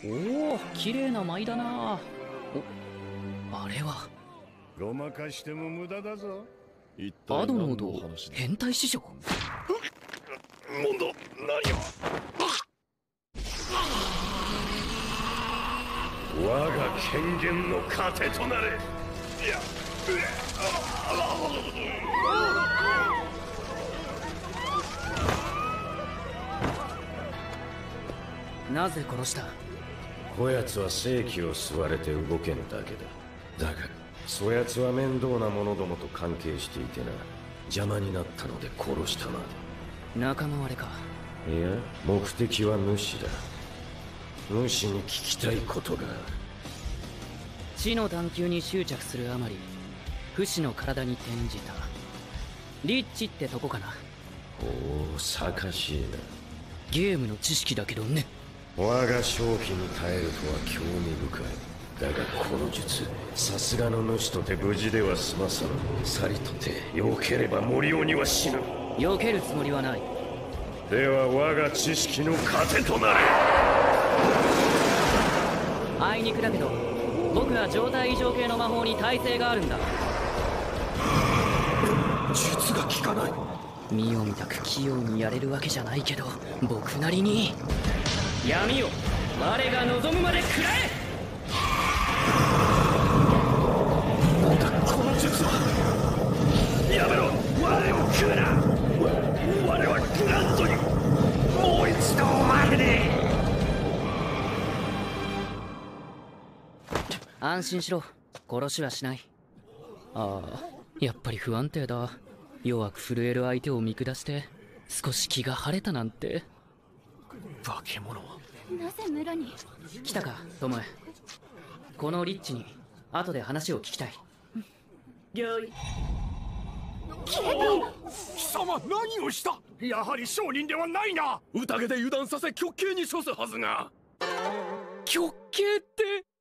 おお、綺麗な舞だな。お、あれはごまかしても無駄だぞ。 アドノード変態師匠。 モンド、何を。我が権限の糧となれ。いや、 なぜ殺した？ こやつは正気を吸われて動けんだけだ。だがそやつは面倒な者どもと関係していてな、邪魔になったので殺したまで。 仲間割れか？ いや、目的は主だ。主に聞きたいことがある。 地の探求に執着するあまり不死の体に転じたリッチってとこかな。 おお、盛しいな。 ゲームの知識だけどね。 我が正気に耐えるとは興味深い。だがこの術、さすがの主とて無事では済まさぬ。さりとて避ければ森尾には死ぬ。 避けるつもりはない。 では我が知識の糧となれ。 あいにくだけど僕は状態異常系の魔法に耐性があるんだ。 術が効かない。 見よみたく器用にやれるわけじゃないけど、僕なりに闇を我が望むまで食らえ。 なんだこの術は。 やめろ、我を食うな。我はグランドにもう一度お前に。 安心しろ、殺しはしない。ああ、やっぱり不安定だ。弱く震える相手を見下して少し気が晴れたなんて。 化け物。 なぜ村に来たか、巴。このリッチに後で話を聞きたい。了解。 貴様何をした。やはり商人ではないな。宴で油断させ極刑に処すはずが。 極刑って